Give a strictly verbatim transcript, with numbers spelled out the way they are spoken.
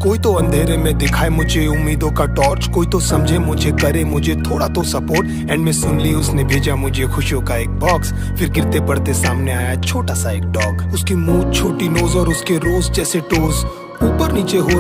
कोई तो अंधेरे में दिखाए मुझे उम्मीदों का टॉर्च, कोई तो समझे मुझे, करे मुझे थोड़ा तो सपोर्ट। एंड में सुन ली उसने भेजा मुझे खुशियों का एक बॉक्स। फिर गिरते पड़ते सामने आया छोटा सा एक डॉग। उसकी मुंह, छोटी नोज और उसके रोज जैसे टोज ऊपर नीचे हो